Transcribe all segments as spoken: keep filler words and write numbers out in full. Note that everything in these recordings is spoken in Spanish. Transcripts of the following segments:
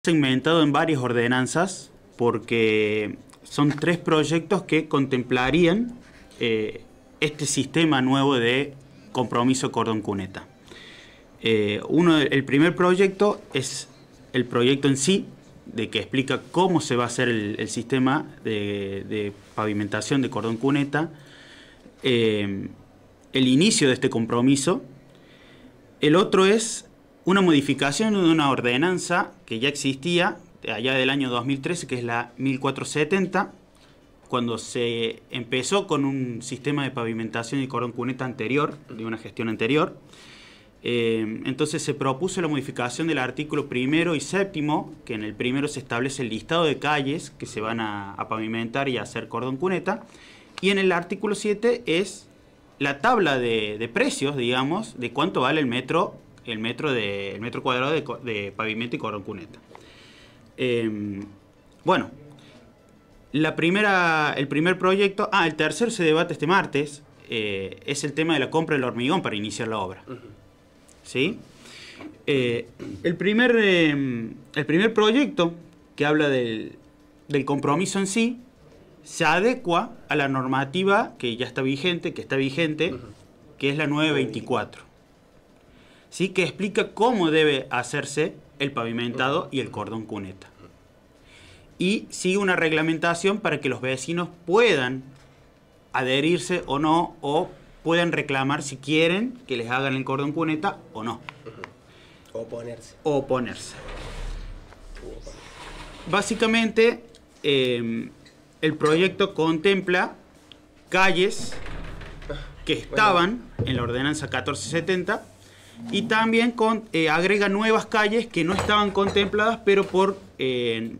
segmentado en varias ordenanzas porque son tres proyectos que contemplarían eh, este sistema nuevo de compromiso cordón cuneta. Eh, uno, el primer proyecto es el proyecto en sí, de que explica cómo se va a hacer el, el sistema de, de pavimentación de cordón cuneta, eh, el inicio de este compromiso. El otro es una modificación de una ordenanza que ya existía allá del año dos mil trece, que es la mil cuatrocientos setenta, cuando se empezó con un sistema de pavimentación y cordón cuneta anterior, de una gestión anterior. Eh, entonces se propuso la modificación del artículo primero y séptimo, que en el primero se establece el listado de calles que se van a, a pavimentar y a hacer cordón cuneta, y en el artículo siete es la tabla de, de precios, digamos, de cuánto vale el metro, el metro, de, el metro cuadrado de, de pavimento y cordón cuneta. Eh, bueno, la primera, el primer proyecto, ah, el tercero se debate este martes, eh, es el tema de la compra del hormigón para iniciar la obra. Uh-huh. ¿Sí? Eh, el, primer, eh, el primer proyecto que habla del, del compromiso en sí se adecua a la normativa que ya está vigente, que está vigente, uh-huh. que es la nueve veinticuatro. ¿Sí? Que explica cómo debe hacerse el pavimentado y el cordón cuneta. Y sigue una reglamentación para que los vecinos puedan adherirse o no, o puedan reclamar si quieren que les hagan el cordón cuneta o no. O oponerse. O oponerse. Básicamente, eh, el proyecto contempla calles que estaban en la ordenanza catorce setenta, y también con, eh, agrega nuevas calles que no estaban contempladas, pero por, eh,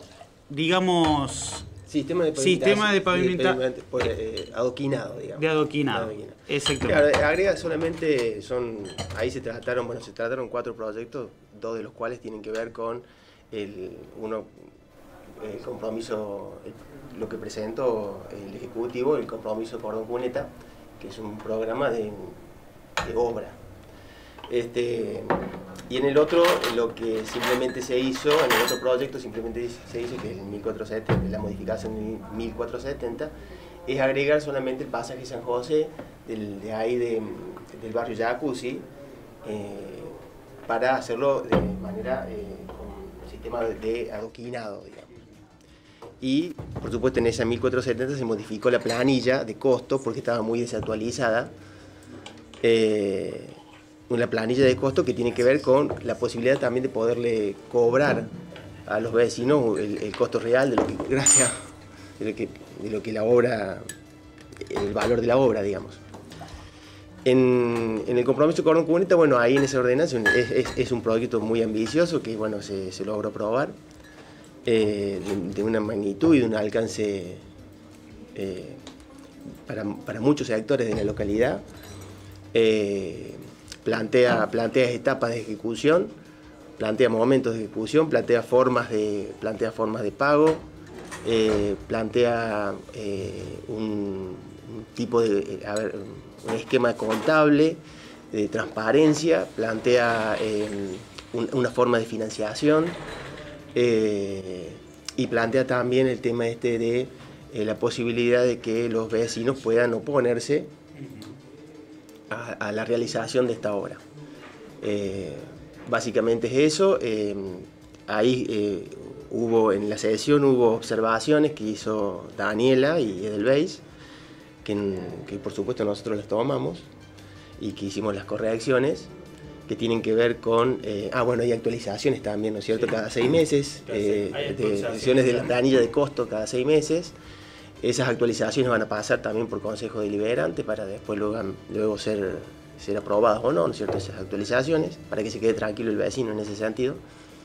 digamos... Sistema de pavimentación. Sistema de pavimentación. Por, eh, adoquinado, digamos. De adoquinado. adoquinado. Exactamente. Claro, agrega solamente, son, ahí se trataron, bueno, se trataron cuatro proyectos, dos de los cuales tienen que ver con el, uno, el compromiso, el, lo que presentó el Ejecutivo, el compromiso cordón cuneta, que es un programa de, de obra. Este, y en el otro, lo que simplemente se hizo, en el otro proyecto simplemente se hizo, que es el mil cuatrocientos setenta, la modificación del mil cuatrocientos setenta, es agregar solamente el pasaje San José, del, de ahí de, del barrio Jacuzzi, eh, para hacerlo de manera, eh, con sistema de, de adoquinado, digamos. Y, por supuesto, en esa mil cuatrocientos setenta se modificó la planilla de costo porque estaba muy desactualizada. Eh, una planilla de costo que tiene que ver con la posibilidad también de poderle cobrar a los vecinos el, el costo real de lo que, gracias, de lo que, de lo que la obra, el valor de la obra, digamos. En, en el compromiso cordón cuneta, bueno, ahí en esa ordenanza es, es, es un proyecto muy ambicioso que, bueno, se, se logró aprobar, eh, de, de una magnitud y de un alcance eh, para, para muchos sectores de la localidad. Eh, Plantea, plantea etapas de ejecución, plantea momentos de ejecución, plantea formas de, plantea formas de pago, eh, plantea eh, un, un tipo de, a ver, un esquema contable, de transparencia, plantea eh, un, una forma de financiación, eh, y plantea también el tema este de eh, la posibilidad de que los vecinos puedan oponerse A, a la realización de esta obra. Eh, básicamente es eso. Eh, ahí eh, hubo, en la sesión hubo observaciones que hizo Daniela y Edelweiss, que, que por supuesto nosotros las tomamos y que hicimos las correcciones que tienen que ver con, eh, ah bueno, hay actualizaciones también, ¿no es cierto? Cada seis meses, eh, de decisiones de la planilla de costo cada seis meses. Esas actualizaciones van a pasar también por Consejo Deliberante para después luego, luego ser, ser aprobadas o no, ¿no es cierto? Esas actualizaciones, para que se quede tranquilo el vecino en ese sentido.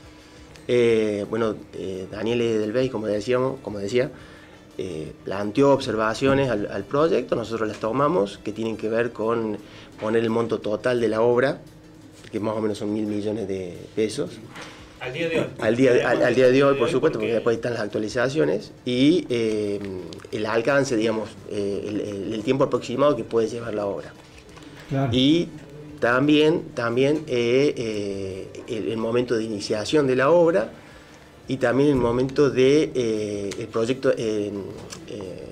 Eh, bueno, eh, Daniel Edelweiss, como decíamos, como decía, eh, planteó observaciones al, al proyecto, nosotros las tomamos, que tienen que ver con poner el monto total de la obra, que más o menos son mil millones de pesos. Al día de hoy. Al día, al, al día de hoy, por supuesto, porque después están las actualizaciones y eh, el alcance, digamos, eh, el, el, el tiempo aproximado que puede llevar la obra. Claro. Y también, también eh, eh, el, el momento de iniciación de la obra, y también el momento de eh, el proyecto, eh, eh,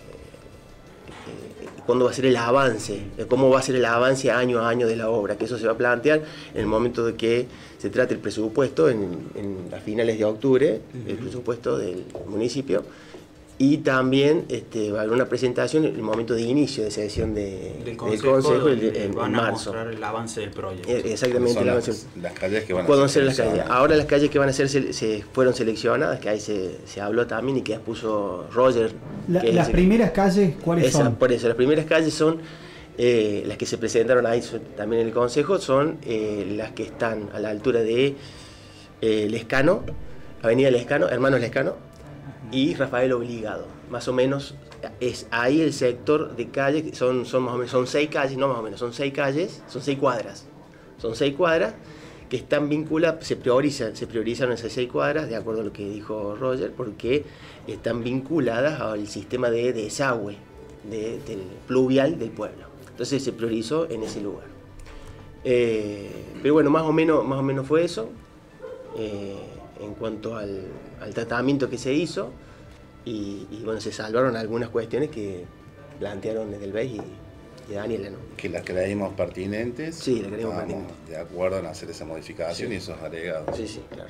cuándo va a ser el avance, cómo va a ser el avance año a año de la obra, que eso se va a plantear en el momento de que se trate el presupuesto, en, en a finales de octubre, uh-huh. el presupuesto del municipio, y también este, va a haber una presentación en el momento de inicio de sesión de, del Consejo, del consejo el, en, en van marzo. A mostrar el avance del proyecto. Exactamente, el avance. Las, las calles que van Pueden a ser, ser las calles. Ahora las calles que van a ser se, se fueron seleccionadas, que ahí se, se habló también y que puso Roger. La, que las es, primeras calles, ¿cuáles esa, son? Por eso, las primeras calles son eh, las que se presentaron ahí son, también en el consejo, son eh, las que están a la altura de eh, Lescano, Avenida Lescano, Hermanos Lescano y Rafael Obligado. Más o menos es ahí el sector de calle, son, son más o menos, son seis calles, no más o menos, son seis calles, son seis cuadras. Son seis cuadras que están vinculadas, se priorizan, se priorizaron esas seis cuadras, de acuerdo a lo que dijo Roger, porque están vinculadas al sistema de desagüe de, del pluvial del pueblo. Entonces se priorizó en ese lugar. Eh, pero bueno, más o menos, más o menos fue eso. Eh, en cuanto al, al tratamiento que se hizo, y, y bueno, se salvaron algunas cuestiones que plantearon desde el B E S y, y Daniela, ¿no? Que las creímos pertinentes. Sí, las creímos pertinentes. De acuerdo en hacer esa modificación sí. y esos agregados. Sí, sí, claro.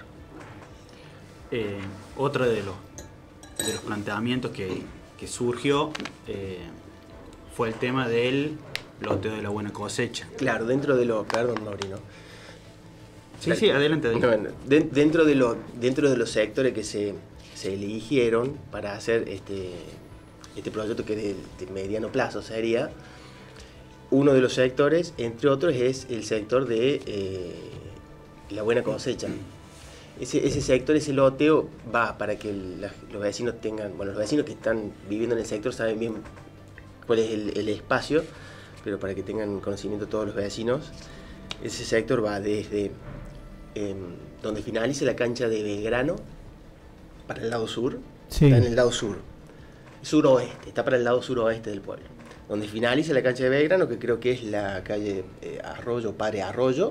Eh, otro de los, de los planteamientos que, que surgió eh, fue el tema del loteo de la buena cosecha. Claro, dentro de lo... Perdón, Maurino. Sí, sí, adelante. adelante. No, de, dentro, de lo, dentro de los sectores que se, se eligieron para hacer este, este proyecto que de, de mediano plazo sería, uno de los sectores, entre otros, es el sector de eh, la buena cosecha. Ese, ese sector, ese loteo, va para que la, los vecinos tengan, bueno, los vecinos que están viviendo en el sector saben bien cuál es el, el espacio, pero para que tengan conocimiento todos los vecinos, ese sector va desde eh, donde finaliza la cancha de Belgrano para el lado sur, sí. Está en el lado sur, suroeste, está para el lado suroeste del pueblo. Donde finaliza la cancha de Belgrano, que creo que es la calle eh, Arroyo, Padre Arroyo,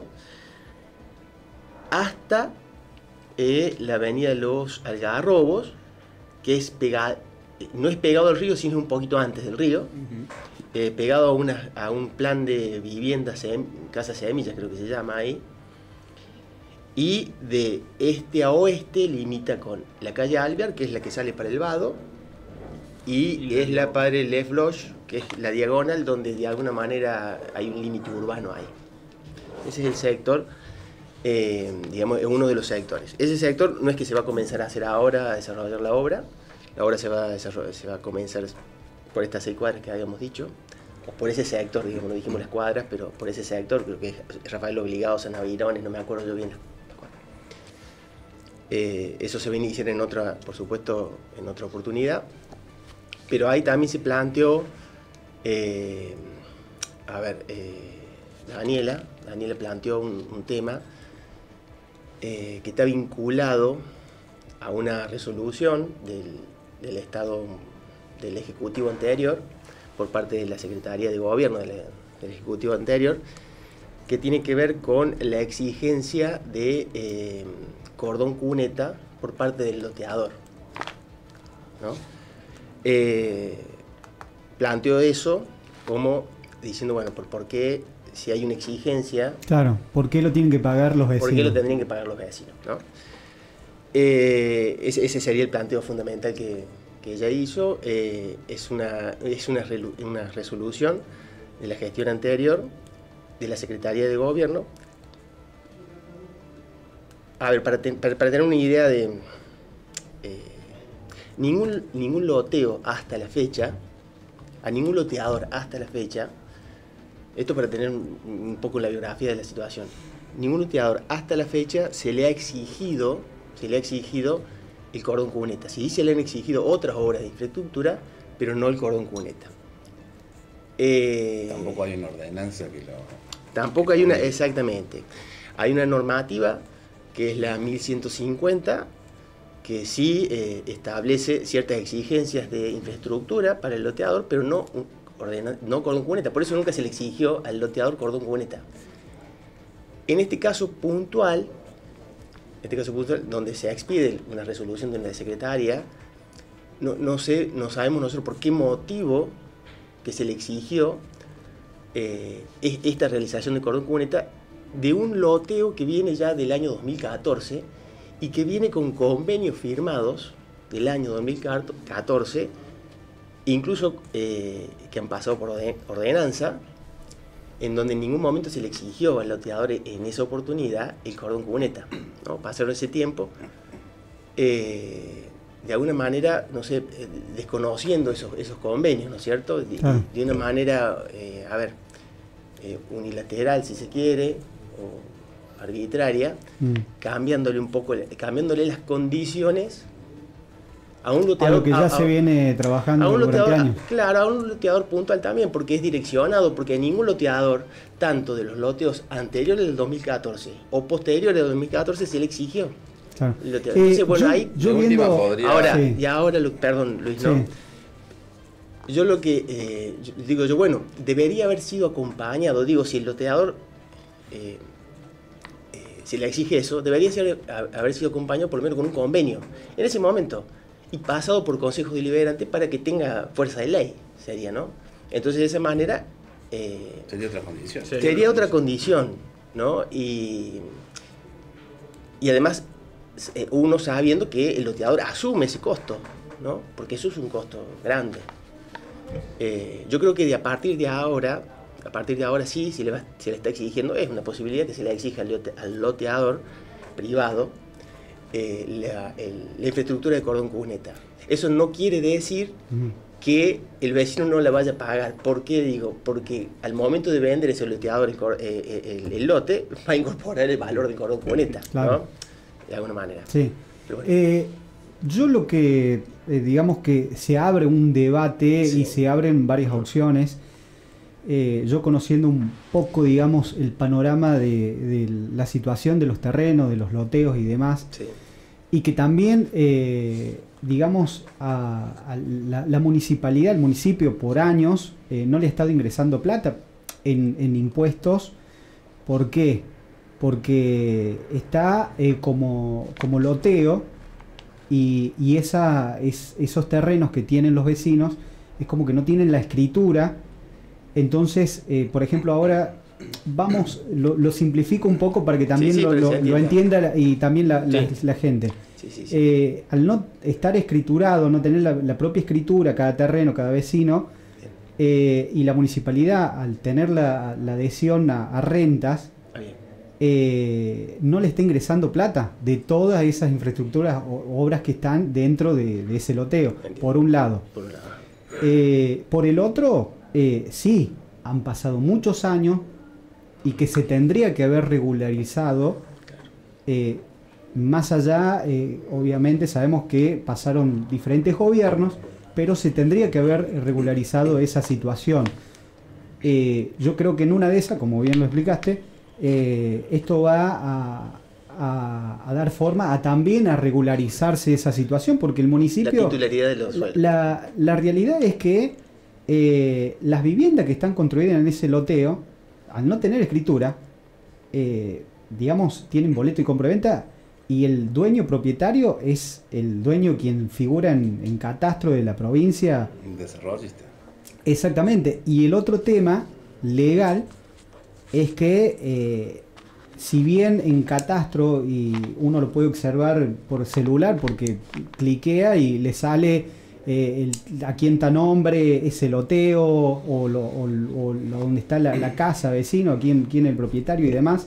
hasta eh, la avenida de los Algarrobos, que es pegado, no es pegado al río, sino un poquito antes del río, uh-huh. eh, pegado a, una, a un plan de vivienda, sem, casa semillas creo que se llama ahí, y de este a oeste limita con la calle Alvear, que es la que sale para el Vado, y, y es la Padre Lev Loch, que es la diagonal, donde de alguna manera hay un límite urbano ahí. Ese es el sector, eh, digamos, es uno de los sectores. Ese sector no es que se va a comenzar a hacer ahora, a desarrollar la obra. La obra se va a, desarrollar, se va a comenzar por estas seis cuadras que habíamos dicho, o por ese sector, digamos, no dijimos las cuadras, pero por ese sector, creo que es Rafael Obligado, San Avirones, no me acuerdo yo bien las cuadras. Eh, eso se va a iniciar en otra, por supuesto, en otra oportunidad, pero ahí también se planteó, eh, a ver, eh, Daniela, Daniela planteó un, un tema eh, que está vinculado a una resolución del, del Estado, del Ejecutivo anterior, por parte de la Secretaría de Gobierno del, del Ejecutivo anterior, que tiene que ver con la exigencia de eh, cordón cuneta por parte del loteador, ¿no? Eh, planteó eso como diciendo, bueno, ¿por, por qué si hay una exigencia? Claro, ¿por qué lo tienen que pagar los vecinos? ¿Por qué lo tendrían que pagar los vecinos, ¿no? Eh, ese, ese sería el planteo fundamental que, que ella hizo. Eh, es una, es una, una resolución de la gestión anterior de la Secretaría de Gobierno. A ver, para, ten, para, para tener una idea de... Eh, ningún, ningún loteo hasta la fecha, a ningún loteador hasta la fecha, esto para tener un, un poco la biografía de la situación, ningún loteador hasta la fecha se le ha exigido se le ha exigido el cordón cuneta. Sí, se le han exigido otras obras de infraestructura, pero no el cordón cuneta. Eh, tampoco hay una ordenanza que lo... Tampoco hay una, exactamente. Hay una normativa, que es la mil ciento cincuenta, que sí eh, establece ciertas exigencias de infraestructura para el loteador, pero no, ordena, no cordón cuneta. Por eso nunca se le exigió al loteador cordón cuneta. En este caso puntual, este caso puntual, donde se expide una resolución de una secretaria, no, no, sé, no sabemos nosotros por qué motivo que se le exigió eh, esta realización de cordón cuneta de un loteo que viene ya del año dos mil catorce y que viene con convenios firmados del año dos mil catorce, incluso eh, que han pasado por ordenanza, en donde en ningún momento se le exigió al loteador en esa oportunidad el cordón cuneta, ¿no? Pasaron ese tiempo, eh, de alguna manera, no sé, desconociendo esos, esos convenios, ¿no es cierto? De, ah. de una manera, eh, a ver, eh, unilateral si se quiere, o arbitraria, mm. cambiándole un poco, cambiándole las condiciones a un loteador, a lo que ya a, se viene trabajando a un durante loteador, años. Claro, a un loteador puntual también, porque es direccionado, porque ningún loteador, tanto de los loteos anteriores del dos mil catorce o posteriores del dos mil catorce, se le exigió. Claro. Entonces, eh, bueno, yo, ahí, yo viendo, podría... ahora, sí. y ahora, lo, perdón Luis, ¿no? Sí. Yo lo que eh, yo, digo yo, bueno, debería haber sido acompañado, digo, si el loteador eh, eh, si le exige eso, debería ser, a, haber sido acompañado por lo menos con un convenio, en ese momento, y pasado por consejo deliberante para que tenga fuerza de ley, sería, ¿no? Entonces, de esa manera... Eh, sería otra condición. Sería, sería otra condición, ¿no? Y, y además, uno sabiendo que el loteador asume ese costo, ¿no? Porque eso es un costo grande. Eh, yo creo que de a partir de ahora, a partir de ahora sí, si le, va, se le está exigiendo, es una posibilidad que se le exija al, lote, al loteador privado eh, la, el, la infraestructura de cordón cuneta. Eso no quiere decir mm. que el vecino no la vaya a pagar. ¿Por qué digo? Porque al momento de vender ese loteador el, eh, el, el lote, va a incorporar el valor del cordón cuneta, claro. ¿no? De alguna manera. Sí. Pero bueno. eh, yo lo que, eh, digamos que se abre un debate sí. y se abren varias opciones. Eh, yo conociendo un poco, digamos, el panorama de, de la situación de los terrenos, de los loteos y demás, sí. y que también, eh, digamos, a, a la, la municipalidad, el municipio por años, eh, no le ha estado ingresando plata en, en impuestos. ¿Por qué? Porque está eh, como, como loteo y, y esa, es, esos terrenos que tienen los vecinos es como que no tienen la escritura. Entonces, eh, por ejemplo, ahora vamos, lo, lo simplifico un poco para que también sí, sí, lo, lo, lo entienda y también la, la, sí. la gente. Sí, sí, sí. Eh, al no estar escriturado, no tener la, la propia escritura, cada terreno, cada vecino, eh, y la municipalidad, al tener la, la adhesión a, a rentas, eh, no le está ingresando plata de todas esas infraestructuras o obras que están dentro de, de ese loteo, Entiendo. por un lado. Por un lado. Eh, por el otro, eh, sí, han pasado muchos años y que se tendría que haber regularizado. Eh, más allá, eh, obviamente sabemos que pasaron diferentes gobiernos, pero se tendría que haber regularizado esa situación. Eh, yo creo que en una de esas, como bien lo explicaste, eh, esto va a, a, a dar forma a también a regularizarse esa situación, porque el municipio... La titularidad de los suelos. La, la realidad es que eh, las viviendas que están construidas en ese loteo, al no tener escritura, eh, digamos, tienen boleto y compraventa, y el dueño propietario es el dueño quien figura en, en catastro de la provincia. Un desarrollista. Exactamente. Y el otro tema legal es que eh, si bien en catastro, y uno lo puede observar por celular porque cliquea y le sale eh, el, a quién está nombre ese loteo o, lo, o, o lo, donde está la, la casa vecino, quién, quién es el propietario y demás,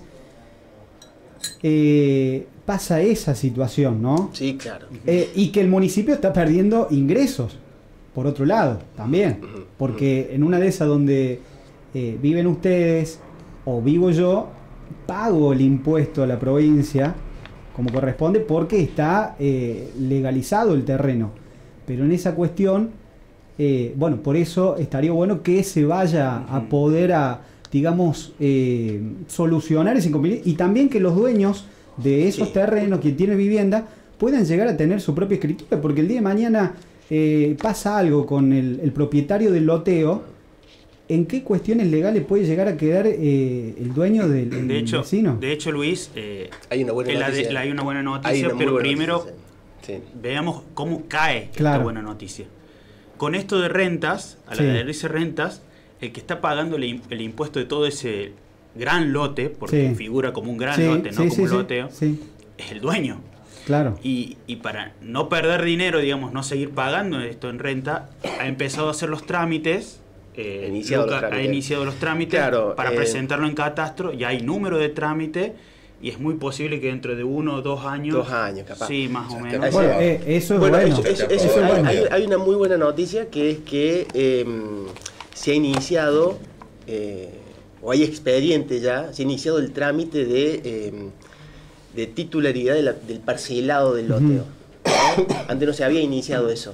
eh, pasa esa situación, ¿no? Sí, claro. Eh, y que el municipio está perdiendo ingresos, por otro lado, también. Porque en una de esas donde eh, viven ustedes o vivo yo, pago el impuesto a la provincia como corresponde porque está eh, legalizado el terreno. Pero en esa cuestión, eh, bueno, por eso estaría bueno que se vaya a poder a, digamos, eh, solucionar ese inconveniente, y también que los dueños de esos sí. terrenos, que tienen vivienda, puedan llegar a tener su propia escritura, porque el día de mañana eh, pasa algo con el, el propietario del loteo ¿en qué cuestiones legales puede llegar a quedar eh, el dueño del, del de hecho, vecino? De hecho, Luis, eh, hay una buena la noticia. De, la, hay una buena noticia, Hay una muy pero buena primero noticia, sí. Sí. veamos cómo cae Claro. esta buena noticia. Con esto de rentas, a la Sí. de adherirse rentas, el que está pagando el, el impuesto de todo ese gran lote, porque Sí. figura como un gran Sí, lote, no sí, como sí, un sí, loteo, sí, es el dueño. claro. Y, y para no perder dinero, digamos, no seguir pagando esto en renta, ha empezado a hacer los trámites. Eh, Ha iniciado Luca los trámites. ha iniciado los trámites Claro, para eh, presentarlo en catastro. Ya hay número de trámite y es muy posible que dentro de uno o dos años. Dos años, capaz. Sí, más o Ya menos. está. Bueno, eh, eso es Bueno, bueno. eso- eso- Eso eso- es hay, bueno. hay- hay una muy buena noticia que es que eh, se ha iniciado, eh, o hay expediente ya, se ha iniciado el trámite de, eh, de titularidad de la- del parcelado del loteo. ¿no? Antes no se había iniciado eso.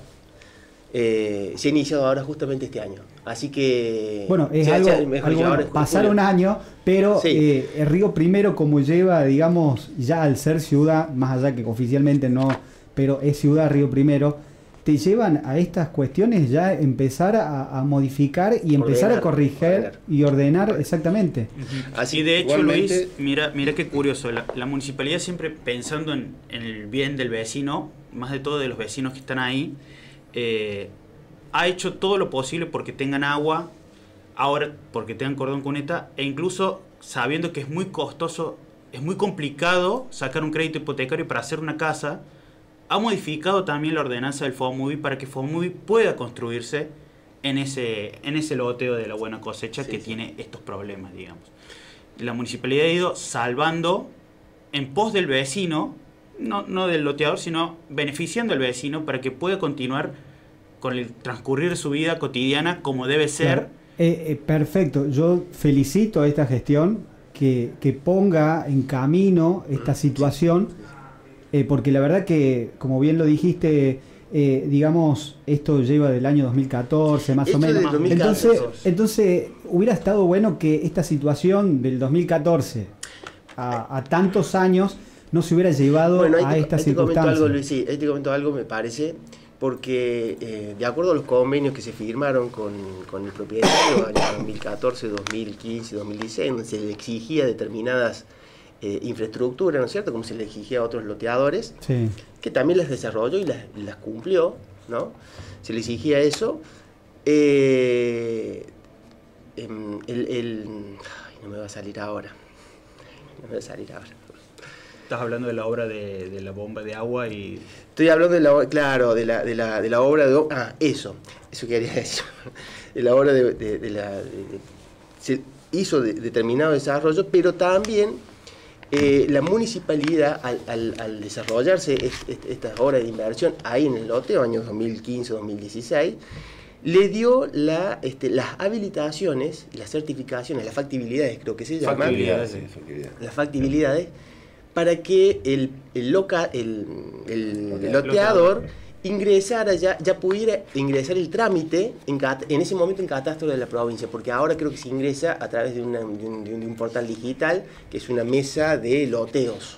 Eh, se ha iniciado ahora justamente este año. Así que... Bueno, es se ha- algo, se ha- mejor algo dicho, ahora bueno. es julio. Pasaron años, pero Sí. eh, el Río Primero, como lleva, digamos, ya al ser ciudad, más allá que oficialmente no, pero es ciudad Río Primero, te llevan a estas cuestiones ya empezar a, a modificar y empezar a Ordenar, corregir ordenar. y ordenar exactamente. Ujú. Así, y de hecho, igualmente- Luis, mira, mira qué curioso, la, la municipalidad siempre pensando en, en el bien del vecino, más de todo de los vecinos que están ahí, eh, ha hecho todo lo posible porque tengan agua, ahora porque tengan cordón cuneta, e incluso sabiendo que es muy costoso, es muy complicado sacar un crédito hipotecario para hacer una casa, ha modificado también la ordenanza del FOMUBI para que FOMUBI pueda construirse en ese, en ese loteo de la buena cosecha Sí, que sí. tiene estos problemas, digamos. La municipalidad ha ido salvando en pos del vecino, no, no del loteador, sino beneficiando al vecino para que pueda continuar con el transcurrir de su vida cotidiana como debe ser. Claro. Eh, eh, perfecto, yo felicito a esta gestión que, que ponga en camino esta situación, eh, porque la verdad que, como bien lo dijiste, eh, digamos, esto lleva del año dos mil catorce más Esto o es menos. del dos mil catorce. Entonces, entonces, hubiera estado bueno que esta situación del dos mil catorce a, a tantos años no se hubiera llevado Bueno, ahí a te, esta ahí te comento circunstancia. algo, Luis, sí, ahí te comento algo, me parece, porque eh, de acuerdo a los convenios que se firmaron con, con el propietario en el dos mil catorce, dos mil quince, dos mil dieciséis, donde se le exigía determinadas eh, infraestructuras, ¿no es cierto?, como se le exigía a otros loteadores, Sí. que también las desarrolló y las, las cumplió, ¿no? Se le exigía eso. Eh, em, el, el- ay, no me va a salir ahora. No me va a salir ahora. Estás hablando de la obra de, de la bomba de agua y... Estoy hablando de la, o- claro, de la, de la, de la obra de... Ah, eso, eso quería decir. De la obra de, de- de la... de- de- se hizo de- determinado desarrollo, pero también eh, la municipalidad, al, al- al desarrollarse est- est- estas obras de inversión ahí en el loteo, años dos mil quince, dos mil dieciséis, le dio la, este, las habilitaciones, las certificaciones, las factibilidades, creo que se llaman. Factibilidades. Sí, factibilidad. Las factibilidades para que el, el, loca, el, el Loteador. loteador ingresara ya, ya pudiera ingresar el trámite en, cat- en ese momento en catastro de la provincia, porque ahora creo que se ingresa a través de, una- de un, de un- de un portal digital, que es una mesa de loteos.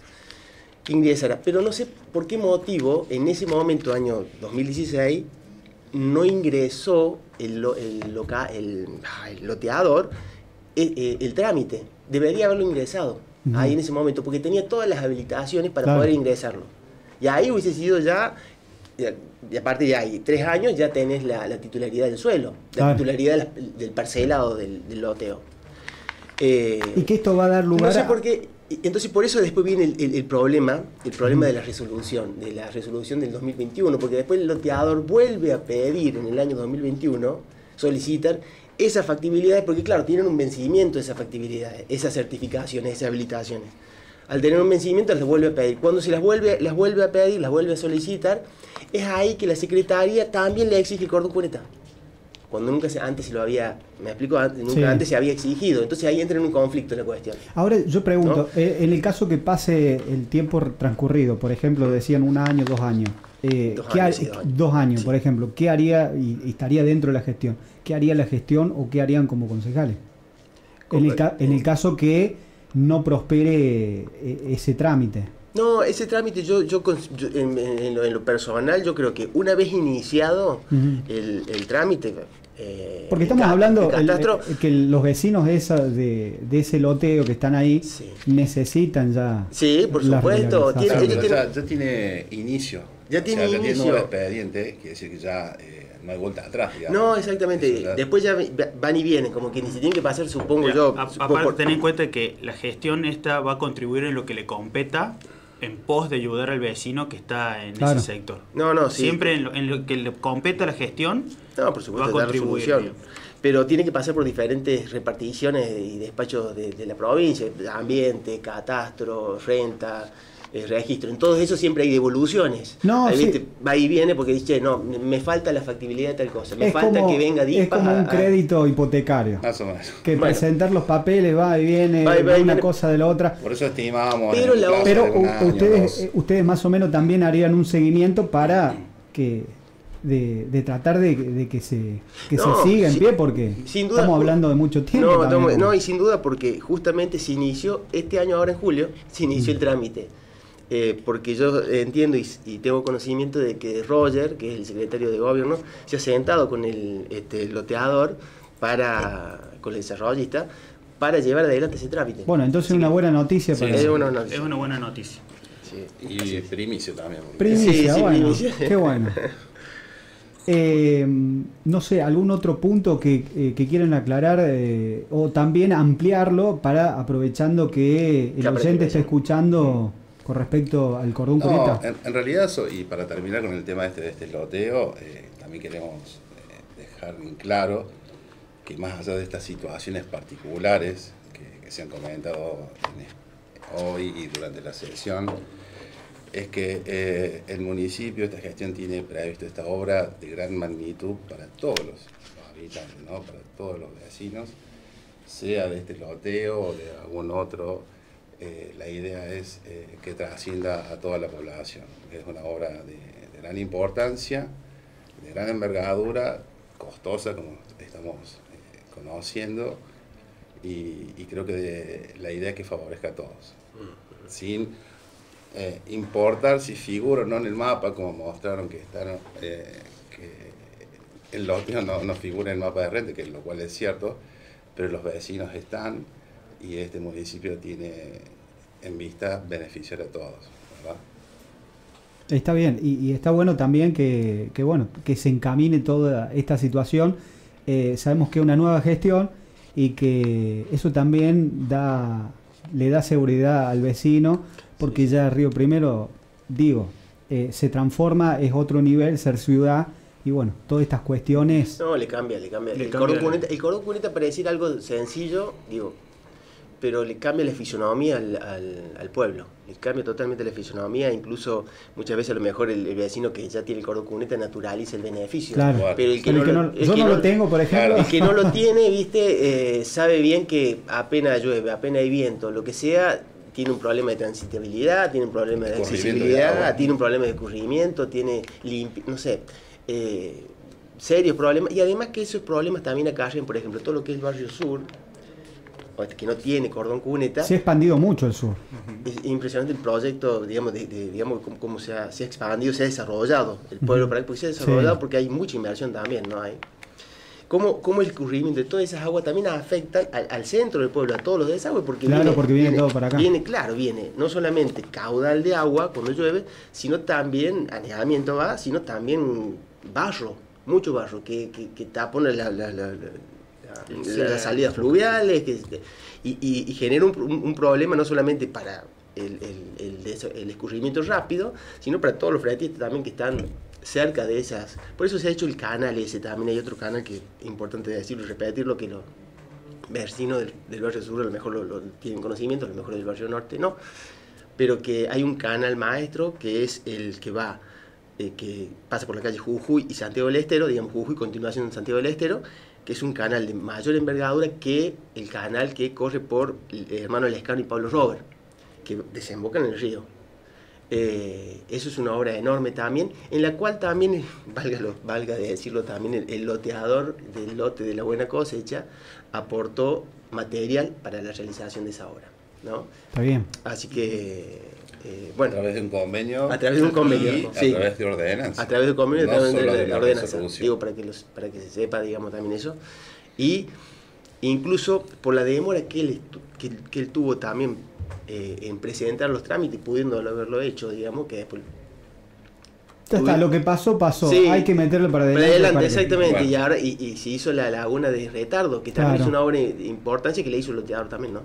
Que ingresará, pero no sé por qué motivo en ese momento, año dos mil dieciséis, no ingresó el, lo- el, loca- el, ah, el loteador eh, eh, el trámite. Debería haberlo ingresado Ujú. ahí en ese momento, porque tenía todas las habilitaciones para Claro. poder ingresarlo. Y ahí hubiese sido ya, ya- y aparte de ahí, tres años ya tenés la, la titularidad del suelo, la Claro. titularidad de la- del parcelado del, del loteo. Eh, Y que esto va a dar lugar no sé a... por qué. y Entonces por eso después viene el, el- el problema, el problema de la resolución, de la resolución del dos mil veintiuno, porque después el loteador vuelve a pedir en el año dos mil veintiuno, solicitar esas factibilidades, porque claro, tienen un vencimiento esas factibilidades, esas certificaciones, esas habilitaciones. Al tener un vencimiento las vuelve a pedir. Cuando se las vuelve, las vuelve a pedir, las vuelve a solicitar, es ahí que la secretaría también le exige el cordón cuneta. Cuando nunca se, antes se lo había, me explico, antes, nunca Sí. antes se había exigido. Entonces ahí entra en un conflicto la cuestión. Ahora yo pregunto, eh, en el caso que pase el tiempo transcurrido, por ejemplo, decían un año, dos años, eh, Dos ¿qué años, har- sí, dos años. dos años, Sí. por ejemplo, ¿qué haría y, y estaría dentro de la gestión? ¿Qué haría la gestión o qué harían como concejales? En el, ca- en el caso que no prospere eh, ese trámite. No, ese trámite yo, yo, cons- yo- en, en lo, en lo personal, yo creo que una vez iniciado Ujú. el, el trámite, Eh, Porque estamos el ca- hablando el el- catastro, el- que los vecinos de, esa, de, de ese loteo que están ahí Sí. necesitan ya. Sí, por la supuesto, regularización. tiene- Claro, ellos pero tienen- ya, ya tiene inicio. Ya tiene O sea, ya inicio. tiene un expediente, quiere decir que ya eh, no hay vuelta atrás, digamos. no, exactamente. Eso ya- Después ya van y vienen, como que ni se tienen que pasar, supongo Ya, yo. a- supongo aparte, por- ten en cuenta que la gestión esta va a contribuir en lo que le competa en pos de ayudar al vecino que está en Claro. ese sector. No, no, sí. Siempre en lo, en lo que le competa la gestión, No, por va a supuesto, dar contribuir, solución. digamos. Pero tiene que pasar por diferentes reparticiones y despachos de, de la provincia, ambiente, catastro, renta, eh, registro. En todo eso siempre hay devoluciones. No, Ahí, sí. viste, va y viene porque dice, no, me falta la factibilidad de tal cosa, me Es falta como, que venga es DIPA como un a- a- crédito hipotecario. Más o menos. Que Bueno. presentar los papeles va y viene, Va y- va y una viene. cosa de la otra. Por eso estimábamos. Pero en la- un plazo Pero de un u- año, ustedes, dos. eh, ustedes más o menos también harían un seguimiento para que de, de tratar de, de que se que No, se siga en sin- pie, porque sin duda, estamos hablando de mucho tiempo. No, también, no, como- no, y sin duda porque justamente se inició, este año ahora en julio, se inició el trámite. Eh, porque yo entiendo y, y tengo conocimiento de que Roger, que es el secretario de gobierno, se ha sentado con el este, loteador, para con el desarrollista, para llevar adelante ese trámite. Bueno, entonces una buena noticia Sí, para es una Es noticia. una buena noticia. Sí. Y primicio también. porque- primicia, Sí, sí, bueno, primicia. qué bueno. Eh, no sé, algún otro punto que, eh, que quieren aclarar eh, o también ampliarlo para aprovechando que el Que aprende oyente está eso. escuchando con respecto al cordón No, cuneta. en, en realidad, eso, y para terminar con el tema este de este loteo, eh, también queremos eh, dejar en claro que más allá de estas situaciones particulares que, que se han comentado en- hoy y durante la sesión, es que eh, el municipio, esta gestión tiene previsto esta obra de gran magnitud para todos los habitantes, ¿no? Para todos los vecinos, sea de este loteo o de algún otro. Eh, la idea es eh, que trascienda a toda la población. Es una obra de, de gran importancia, de gran envergadura, costosa como estamos eh, conociendo, y, y creo que de- la idea es que favorezca a todos, sin eh, importar si figura o no en el mapa, como mostraron que están, eh, que el loteo no, no figura en el mapa de renta, que lo cual es cierto, pero los vecinos están y este municipio tiene en vista beneficiar a todos, ¿verdad? Está bien, y, y está bueno también que, que, bueno, que se encamine toda esta situación. Eh, sabemos que es una nueva gestión y que eso también da le da seguridad al vecino, porque ya Río Primero, digo, eh, se transforma, es otro nivel, ser ciudad, y bueno, todas estas cuestiones. No, le cambia, le cambia. Le el, cambia cordón la- cuneta, el cordón cuneta, para decir algo sencillo, digo, pero le cambia la fisonomía al, al, al pueblo. Le cambia totalmente la fisonomía, incluso muchas veces a lo mejor el, el vecino que ya tiene el cordón cuneta naturaliza el beneficio. Claro, Pero el que pero no, el que lo- no- el yo que no no- lo tengo, por ejemplo. El que no lo tiene, viste, eh, sabe bien que apenas llueve, apenas hay viento, lo que sea, tiene un problema de transitabilidad, tiene un problema de Escurrimiento de accesibilidad, agua. tiene un problema de escurrimiento, tiene limpi- no sé, eh, serios problemas. Y además que esos problemas también acarrean, por ejemplo, todo lo que es el barrio sur, o que no tiene cordón cuneta. Se ha expandido mucho el sur. Es impresionante el proyecto, digamos, de, de- digamos cómo, cómo se, ha, se ha expandido, se ha desarrollado el pueblo, para porque se ha desarrollado Sí. porque hay mucha inversión también, ¿no hay? Cómo, cómo el escurrimiento de todas esas aguas también afectan al, al centro del pueblo, a todos los desagües, porque Claro, porque viene todo para acá. Viene, claro, viene no solamente caudal de agua cuando llueve, sino también anegamiento va, sino también barro, mucho barro, que, que, que tapona la, la, la, la- Sí. las salidas fluviales, que, y, y, y genera un, un, un problema no solamente para el, el, el, des- el escurrimiento rápido, sino para todos los fretistas también que están cerca de esas. Por eso se ha hecho el canal ese, también hay otro canal que es importante decirlo y repetirlo, que los vecinos del, del barrio sur a lo mejor lo, lo tienen conocimiento, a lo mejor del barrio norte no, pero que hay un canal maestro que es el que va, eh, que pasa por la calle Jujuy y Santiago del Estero, digamos Jujuy continuación en Santiago del Estero, que es un canal de mayor envergadura que el canal que corre por el hermano Lescano y Pablo Robert, que desembocan en el río. Eh, eso es una obra enorme también, en la cual también, valga, lo, valga de decirlo también, el, el loteador del lote de la Buena Cosecha aportó material para la realización de esa obra, ¿no? Está bien. Así que eh, A bueno, través de un convenio. a través de un convenio, y sí. a través de ordenanza. a través de un convenio, No a través solo de, de de la ordenanza, resolución. digo, para que, los, para que se sepa, digamos, también eso. Y incluso por la demora que él, estu- que, que él tuvo también eh, en presentar los trámites, pudiendo haberlo hecho, digamos, que después... Ya está, lo que pasó, pasó. Sí, Hay que meterlo para adelante. Para adelante, para que- exactamente. Bueno. Y ahora y, y se hizo la laguna de retardo, que también Claro. es una obra de importancia que le hizo el loteador también, ¿no?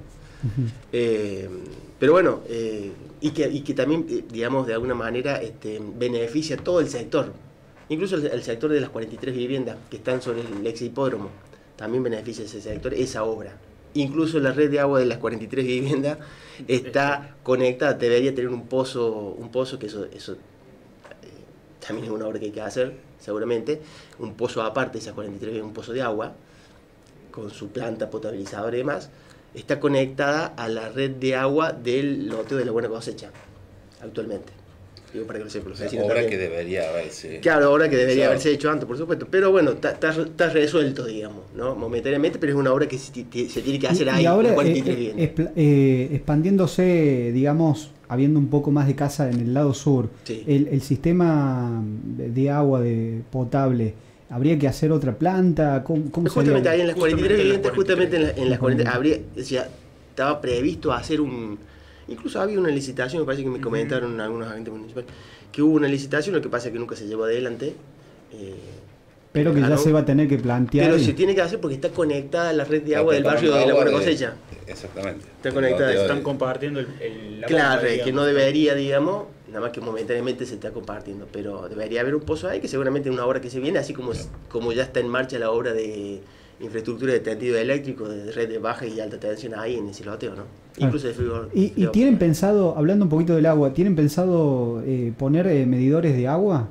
Eh, pero bueno, eh, y, que, y que también, eh, digamos, de alguna manera este, beneficia a todo el sector. Incluso el, el sector de las cuarenta y tres viviendas que están sobre el ex hipódromo. También beneficia ese sector, esa obra. Incluso la red de agua de las cuarenta y tres viviendas está conectada, debería tener un pozo, un pozo que eso, eso eh, también es una obra que hay que hacer, seguramente. Un pozo aparte de esas cuarenta y tres viviendas, un pozo de agua, con su planta potabilizadora y demás, está conectada a la red de agua del loteo de la Buena Cosecha, actualmente. Digo, para que lo sepan los O sea, vecinos obra también. que debería haberse. Claro, ahora que debería Claro. haberse hecho antes, por supuesto. Pero bueno, está- está está resuelto, digamos, ¿no? Momentáneamente, pero es una obra que se, ti- se tiene que hacer Y- ahí, y ahora en cuarenta y eh, tres eh, viviendas. expla- eh, expandiéndose, digamos, habiendo un poco más de casa en el lado sur, Sí. el, el sistema de, de agua de potable, ¿habría que hacer otra planta? ¿Cómo, cómo Justamente sería? ahí en las cuarenta y tres Justamente en las viviendas, justamente en, la- en las cuarenta, Ujú. habría, o sea, estaba previsto hacer un... Incluso había una licitación, me parece que me comentaron algunos agentes municipales, que hubo una licitación, lo que pasa es que nunca se llevó adelante. eh, Pero que ya ganó. se va a tener que plantear. Pero y- se tiene que hacer porque está conectada a la red de Está agua del barrio de la agua Buena de- Cosecha. Exactamente. Está conectada, El loteo Están de- compartiendo el, el- la Claro, bomba, eh, que digamos. no debería, digamos, nada más que momentáneamente se está compartiendo, pero debería haber un pozo ahí que seguramente es una obra que se viene, así como, como ya está en marcha la obra de infraestructura de tendido eléctrico, de red de baja y alta tensión ahí en ese loteo, ¿no? Incluso de frío. ¿Y, y tienen pensado, hablando un poquito del agua, ¿tienen pensado eh, poner eh, medidores de agua?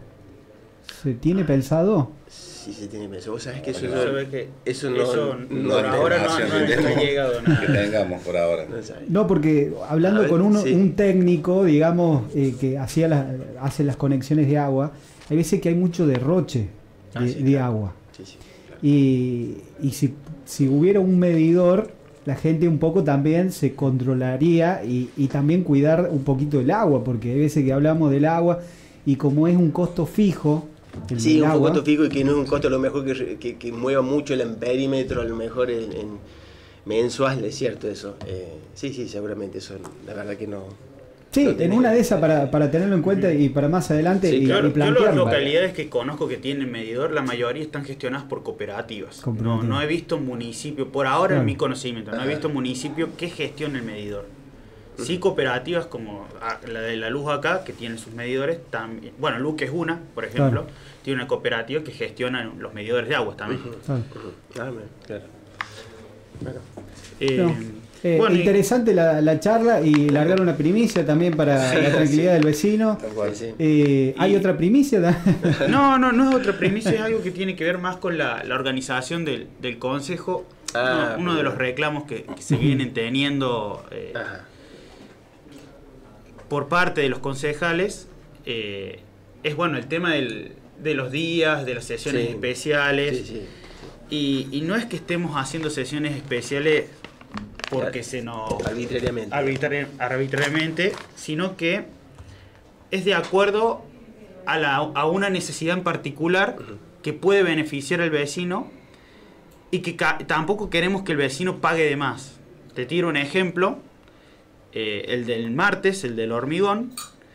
¿Se tiene pensado? Sí, se tiene pensado. Vos sabés que eso, Bueno, yo- Eso ve que- eso no, eso no por es ahora no, información no- que no ha tenemos. llegado nada. Que tengamos por ahora. no sabía. No, porque hablando A ver, con uno, sí. un técnico, digamos, eh, que hacía las, hace las conexiones de agua, hay veces que hay mucho derroche Ah, de, sí, de claro. agua. Sí, sí, claro. Y, y si, si hubiera un medidor, la gente un poco también se controlaría y, y también cuidar un poquito el agua, porque hay veces que hablamos del agua y como es un costo fijo, el Sí, del un agua, costo fijo y que no es un costo a lo mejor que, re- que, que mueva mucho el amperímetro, a lo mejor en, en mensual, es cierto eso. Eh, sí, sí, seguramente eso, la verdad que no. sí, no en tenés- una de esas para, para tenerlo en cuenta y para más adelante Sí, y, Claro, y yo las plantearlo. localidades que conozco que tienen medidor, la mayoría están gestionadas por cooperativas. No, Cooperativas. no he visto municipio, por ahora Claro. en mi conocimiento, no he Ajá. visto municipio que gestione el medidor. Sí cooperativas como ah, la de la Luz acá, que tiene sus medidores, también, bueno, Luz que es una, por ejemplo, Claro. tiene una cooperativa que gestiona los medidores de agua también. Claro. Ujú. Ah, bueno, claro. Bueno, Eh, No. Eh, bueno, y- interesante la, la charla y largar una primicia también para Sí, la tranquilidad sí. del vecino. Tal cual. sí, sí. Eh, ¿Hay Y- otra primicia? No, no, no es otra primicia, es algo que tiene que ver más con la, la organización del, del consejo. Ah, uno, uno de bueno. los reclamos que, que se vienen teniendo eh, Ajá. por parte de los concejales eh, es bueno el tema del, de los días, de las sesiones Sí. especiales. Sí, sí. Y, y no es que estemos haciendo sesiones especiales porque se nos Arbitrariamente. arbitrar- arbitrariamente, sino que es de acuerdo a, la, a una necesidad en particular que puede beneficiar al vecino y que ca- tampoco queremos que el vecino pague de más. Te tiro un ejemplo, eh, el del martes, el del hormigón,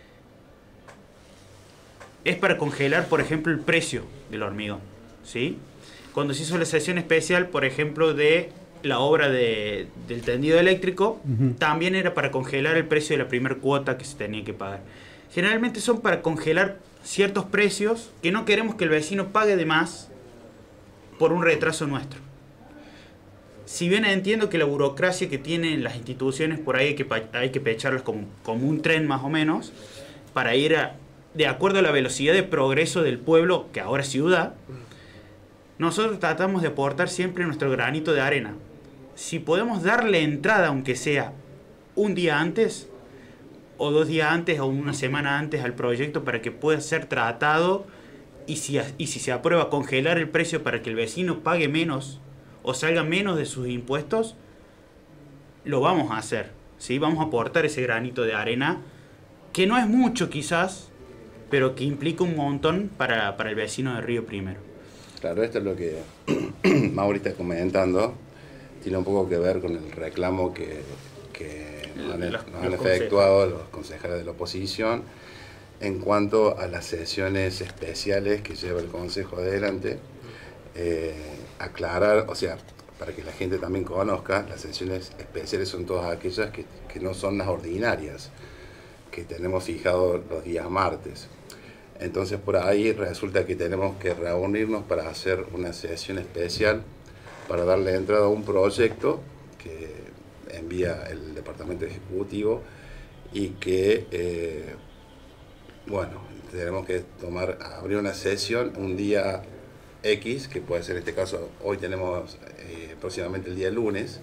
es para congelar, por ejemplo, el precio del hormigón, ¿sí? Cuando se hizo la sesión especial, por ejemplo, de la obra de, del tendido eléctrico, Ujú. también era para congelar el precio de la primera cuota que se tenía que pagar. Generalmente son para congelar ciertos precios que no queremos que el vecino pague de más por un retraso nuestro. Si bien entiendo que la burocracia que tienen las instituciones por ahí hay que, pa- hay que pecharlas como, como un tren más o menos, para ir a, de acuerdo a la velocidad de progreso del pueblo, que ahora es ciudad, nosotros tratamos de aportar siempre nuestro granito de arena. Si podemos darle entrada, aunque sea un día antes, o dos días antes, o una semana antes al proyecto para que pueda ser tratado, y si, y si se aprueba congelar el precio para que el vecino pague menos, o salga menos de sus impuestos, lo vamos a hacer, ¿sí? Vamos a aportar ese granito de arena que no es mucho quizás, pero que implica un montón para, para el vecino de Río Primero. Claro, esto es lo que Mauri está comentando, tiene un poco que ver con el reclamo que, que nos han, Los- nos han los efectuado los concejales de la oposición en cuanto a las sesiones especiales que lleva el Consejo adelante. Eh, aclarar, o sea, para que la gente también conozca, las sesiones especiales son todas aquellas que, que no son las ordinarias, que tenemos fijado los días martes. Entonces por ahí resulta que tenemos que reunirnos para hacer una sesión especial para darle entrada a un proyecto que envía el Departamento Ejecutivo y que, eh, bueno, tenemos que tomar, abrir una sesión un día X, que puede ser en este caso, hoy tenemos eh, próximamente el día lunes,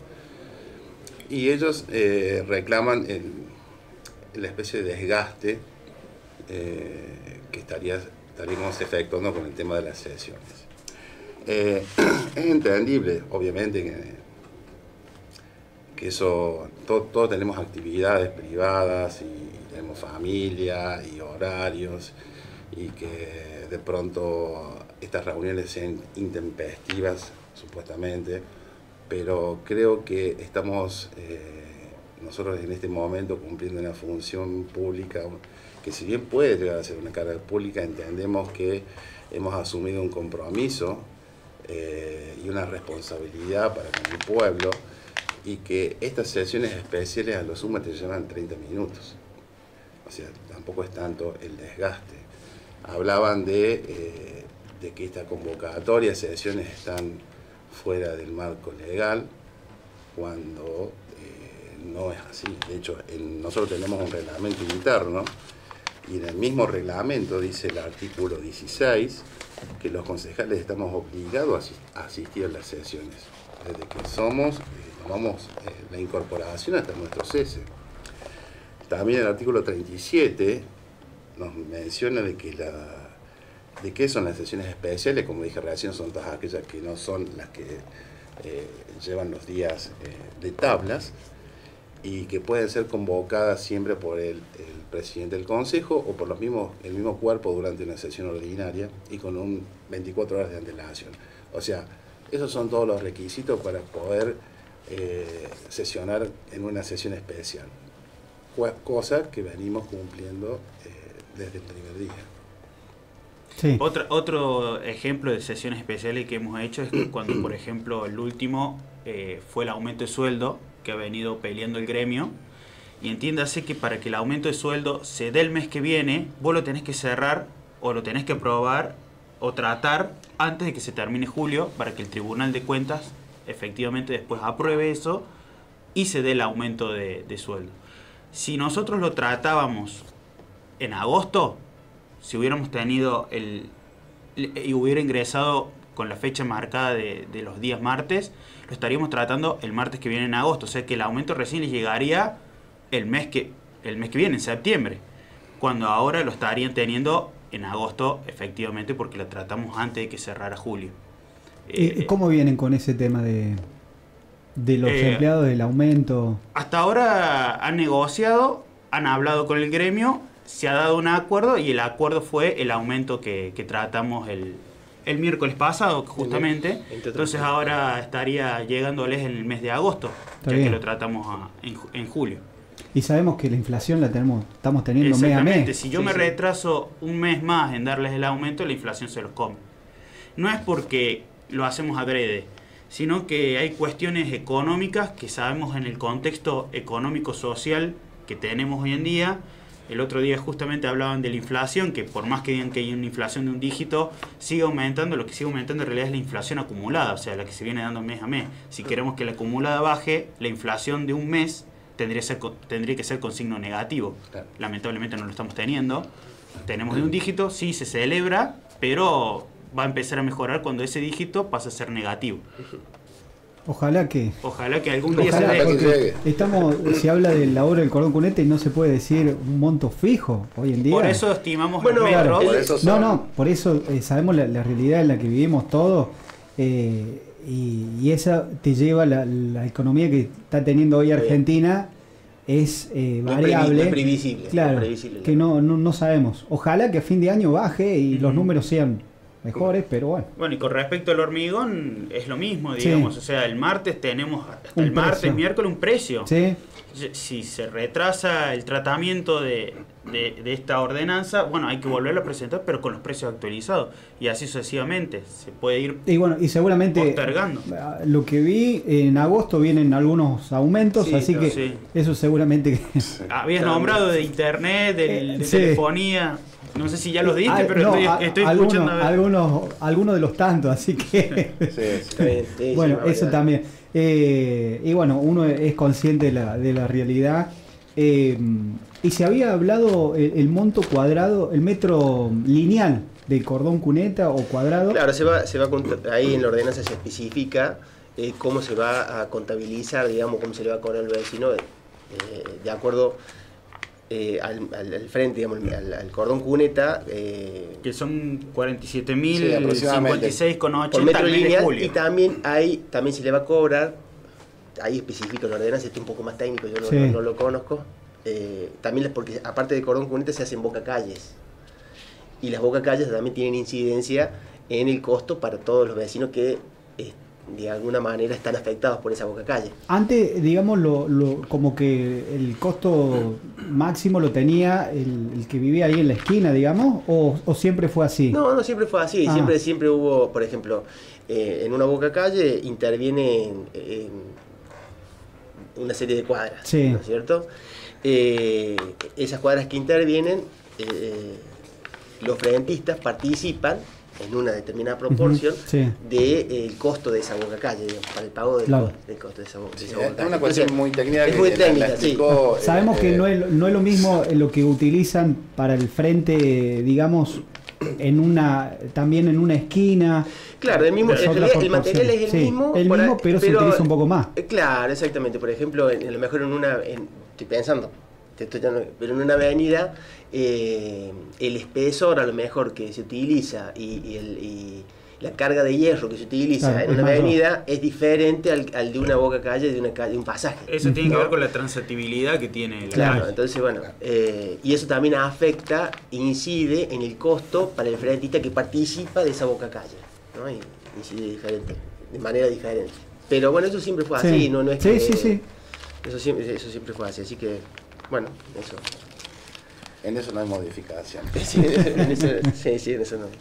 y ellos eh, reclaman el, la especie de desgaste eh, que estaría, estaríamos efectuando con el tema de las sesiones. Eh, es entendible, obviamente, que, que eso, todo, todos tenemos actividades privadas y tenemos familia y horarios, y que de pronto estas reuniones sean intempestivas, supuestamente, pero creo que estamos eh, nosotros en este momento cumpliendo una función pública que, si bien puede llegar a ser una carga pública, entendemos que hemos asumido un compromiso eh, y una responsabilidad para con el pueblo, y que estas sesiones especiales a lo sumo te llevan treinta minutos. O sea, tampoco es tanto el desgaste. Hablaban de, eh, de que esta convocatoria, sesiones están fuera del marco legal, cuando eh, no es así. De hecho, en, nosotros tenemos un reglamento interno, y en el mismo reglamento dice el artículo dieciséis que los concejales estamos obligados a asistir a las sesiones, desde que somos, eh, tomamos eh, la incorporación hasta nuestro cese. También el artículo treinta y siete nos menciona de que la de qué son las sesiones especiales. Como dije recién, son todas aquellas que no son las que eh, llevan los días eh, de tablas, y que pueden ser convocadas siempre por el, el presidente del Consejo o por los mismos, el mismo cuerpo durante una sesión ordinaria y con un veinticuatro horas de antelación. O sea, esos son todos los requisitos para poder eh, sesionar en una sesión especial, cosa que venimos cumpliendo eh, desde el primer día. Sí. Otro, otro ejemplo de sesiones especiales que hemos hecho es cuando, por ejemplo, el último eh, fue el aumento de sueldo que ha venido peleando el gremio. Y entiéndase que para que el aumento de sueldo se dé el mes que viene, vos lo tenés que cerrar o lo tenés que aprobar o tratar antes de que se termine julio, para que el Tribunal de Cuentas efectivamente después apruebe eso y se dé el aumento de, de sueldo. Si nosotros lo tratábamos en agosto, si hubiéramos tenido el y hubiera ingresado con la fecha marcada de, de los días martes, lo estaríamos tratando el martes que viene en agosto. O sea que el aumento recién les llegaría el mes que el mes que viene, en septiembre, cuando ahora lo estarían teniendo en agosto, efectivamente, porque lo tratamos antes de que cerrara julio. Eh, ¿Cómo vienen con ese tema de, de los eh, empleados, del aumento? Hasta ahora han negociado, han hablado con el gremio, se ha dado un acuerdo, y el acuerdo fue el aumento que, que tratamos el, el miércoles pasado, justamente. Entonces ahora estaría llegándoles en el mes de agosto, Está ya bien. que lo tratamos a- en, ju- en julio. Y sabemos que la inflación la tenemos, estamos teniendo mes a Exactamente, mes. si yo Sí, me sí. retraso un mes más en darles el aumento, la inflación se los come. No es porque lo hacemos adrede, sino que hay cuestiones económicas que sabemos en el contexto económico-social que tenemos hoy en día. El otro día justamente hablaban de la inflación, que por más que digan que hay una inflación de un dígito, sigue aumentando. Lo que sigue aumentando en realidad es la inflación acumulada, o sea, la que se viene dando mes a mes. Si queremos que la acumulada baje, la inflación de un mes tendría, ser, co- tendría que ser con signo negativo. Claro. Lamentablemente no lo estamos teniendo. Tenemos de un dígito, sí se celebra, pero va a empezar a mejorar cuando ese dígito pasa a ser negativo. Ojalá que... Ojalá que algún día Ojalá, se dé. que porque llegue. estamos, se habla de la obra del cordón cuneta y no se puede decir un monto fijo hoy en día. Por eso estimamos Bueno, los Claro. metros. Por eso No, son- no, por eso eh, sabemos la, la realidad en la que vivimos todos, eh, y, y esa te lleva la, la economía que está teniendo hoy Argentina, es eh, No es variable. previ- no es previsible, Claro, no es previsible. que no, no, no sabemos. Ojalá que a fin de año baje y los números sean mejores, pero bueno. Bueno, y con respecto al hormigón, es lo mismo, Sí. digamos. O sea, el martes tenemos, hasta Un el martes, precio. miércoles, un precio. Sí, Si se retrasa el tratamiento de, de, de esta ordenanza, bueno, hay que volverlo a presentar, pero con los precios actualizados. Y así sucesivamente. Se puede ir y bueno, y seguramente postergando. ah, lo que vi en agosto vienen algunos aumentos, Sí, así claro, que sí. eso seguramente que... Habías Claro. nombrado de internet, del- Eh, de sí. telefonía. No sé si ya los diste, Ah, pero no, estoy, a- estoy algunos, escuchando. a ver. algunos, algunos de los tantos, así que... Sí, sí. Está bien, sí, Bueno, sí, eso variedad. también. Eh, y bueno, uno es consciente de la, de la realidad. Eh, y se había hablado el, el monto cuadrado, el metro lineal de cordón cuneta o cuadrado. Claro, se va, se va a cont- ahí en la ordenanza se especifica eh, cómo se va a contabilizar, digamos, cómo se le va a cobrar al vecino, eh, de acuerdo eh, al, al- al frente, digamos, al, al cordón cuneta, eh, Que son cuarenta y siete mil Sí, aproximadamente. cincuenta y seis con por ochenta metro al mes de lineal, julio. y también ahí también se le va a cobrar, ahí especifica la ordenanza, este es un poco más técnico, yo no, Sí. no- no lo conozco, eh, también las- porque aparte de cordón cuneta se hacen bocacalles, y las bocacalles también tienen incidencia en el costo para todos los vecinos que eh, de alguna manera están afectados por esa bocacalle. Antes, digamos, lo, lo- como que el costo máximo lo tenía el, el que vivía ahí en la esquina, digamos, o, o siempre fue así. No, no siempre fue así, Ah. siempre, siempre hubo, por ejemplo, eh, en una bocacalle interviene en, en una serie de cuadras, Sí. ¿no es cierto? Eh, esas cuadras que intervienen, eh, los frentistas participan en una determinada proporción Ujú, sí. del costo de esa bocacalle, digamos, para el pago del, Claro. costo, del costo de esa, bo- de Sí, esa es bocacalle. una cuestión Entonces, muy técnica es que muy la- la técnica, sí. explicó, eh, Sabemos que eh, no es, no es lo mismo lo que utilizan para el frente, digamos, en una también en una esquina. Claro, el, mismo, Es en otra realidad el proporción. material es el Sí, mismo. el por mismo, ahí- pero se utiliza un poco más. eh, Claro, exactamente. Por ejemplo, en, a lo mejor en una, en- estoy pensando, te estoy dando- pero en una avenida, eh, el espesor a lo mejor que se utiliza y, y el, y la carga de hierro que se utiliza Claro, en es una mayor. avenida es diferente al, al de una boca calle, de, una calle, de un pasaje. Eso tiene que ¿no? ver con la transitibilidad que tiene la Claro, calle. entonces bueno, eh, y eso también afecta, incide en el costo para el frentista que participa de esa boca calle, ¿no? Y incide diferente, de manera diferente. Pero bueno, eso siempre fue así, Sí. no, no es Sí, que, sí, sí. Eso siempre, eso siempre fue así, así que bueno, eso. En eso no hay modificación. Sí, en eso, sí, sí, en eso no.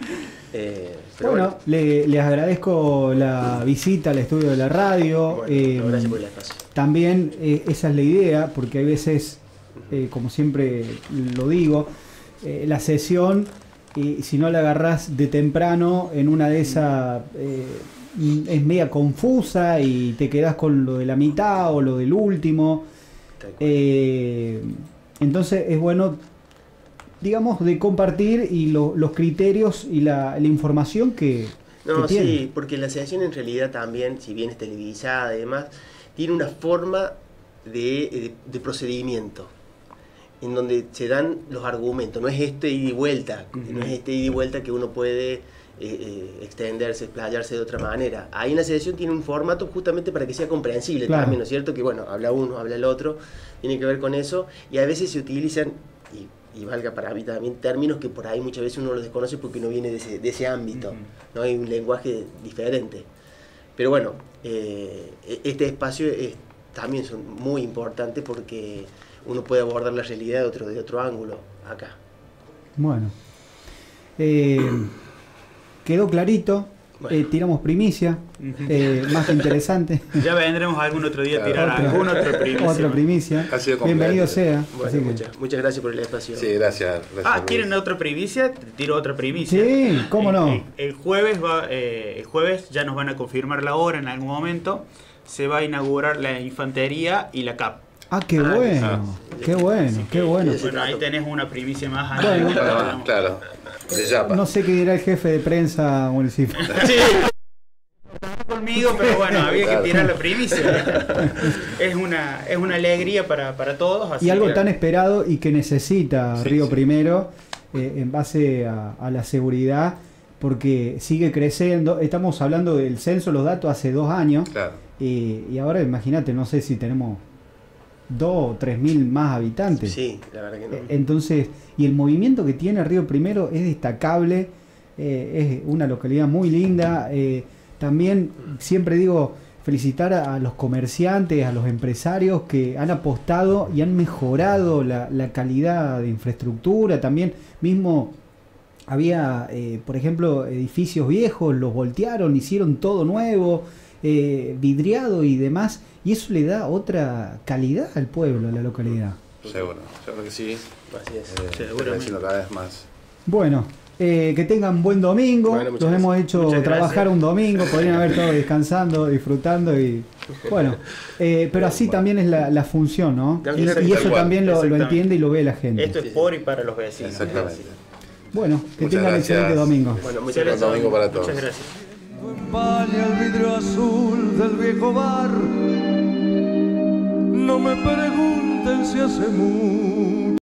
Eh, pero Bueno, bueno, le- les agradezco la visita al estudio de la radio. bueno, eh, gracias por el espacio. También eh, esa es la idea, porque hay veces, eh, como siempre lo digo, eh, la sesión, y si no la agarrás de temprano, en una de esas eh, es media confusa y te quedás con lo de la mitad o lo del último. Tal cual. Eh, entonces es bueno, digamos, de compartir y lo- los criterios y la, la información que, No, que tiene. sí, porque la sesión en realidad también, si bien es televisada y demás, tiene una forma de, de- de procedimiento en donde se dan los argumentos, no es este ida y vuelta, Ujú. no es este ida y vuelta que uno puede eh, eh, extenderse, explayarse de otra manera. Ahí en la sesión tiene un formato justamente para que sea comprensible Claro. también, ¿no es cierto? Que bueno, habla uno, habla el otro, tiene que ver con eso, y a veces se utilizan, y, y valga para mí también, términos que por ahí muchas veces uno los desconoce porque no viene de ese, de ese ámbito, Ujú. ¿no? Hay un lenguaje diferente. Pero bueno, eh, este espacio es, también son muy importantes porque uno puede abordar la realidad de otro, de otro ángulo acá. Bueno. Eh, quedó clarito. Bueno. eh, tiramos primicia. Ujú. eh, más que interesante. Ya vendremos algún otro día a tirar Otra- alguna otra primicia. Otra primicia. Ha sido completo. Bienvenido sea. Bueno, así que- muchas, muchas gracias por el espacio. Sí, gracias. gracias Ah, Luis. ¿quieren otra primicia? Te tiro otra primicia. Sí, cómo no. El, el- el jueves va, eh, el jueves ya nos van a confirmar la hora en algún momento. Se va a inaugurar la infantería y la C A P. Ah, qué Ah, bueno. ah. Qué bueno, qué bueno. Sí, sí. Bueno, ahí tenés una primicia más. Bueno. Ah, claro. De Yapa. No sé qué dirá el jefe de prensa municipal. Sí. Conmigo, pero bueno, había Claro. que tirar la primicia. Es una, es una alegría para, para todos. así Y algo que- tan esperado y que necesita Sí, Río sí. Primero eh, en base a, a la seguridad, porque sigue creciendo. Estamos hablando del censo, los datos hace dos años, Claro. y, y ahora imagínate, no sé si tenemos dos o tres mil más habitantes. Sí, la verdad que no. Entonces, y el movimiento que tiene Río Primero es destacable, eh, es una localidad muy linda. Eh, también siempre digo, felicitar a, a los comerciantes, a los empresarios que han apostado y han mejorado la, la calidad de infraestructura. También mismo había, eh, por ejemplo, edificios viejos, los voltearon, hicieron todo nuevo, eh, vidriado y demás, y eso le da otra calidad al pueblo, a la localidad. Seguro, seguro que sí. Así es. Eh, está creciendo cada vez más. Bueno, eh, que tengan buen domingo. Bueno, los gracias. hemos hecho Muchas trabajar gracias. un domingo, podrían haber estado descansando, disfrutando y bueno, eh, pero así también es la, la función, ¿no? Y, y eso Exactamente. también lo, lo Exactamente. entiende y lo ve la gente. Esto es por y para los vecinos. Exactamente. Bueno, que Muchas tengan gracias. excelente domingo. Bueno, muchas Buen gracias. domingo para todos. Muchas gracias. Empaña el vidrio azul del viejo bar. No me pregunten si hace mucho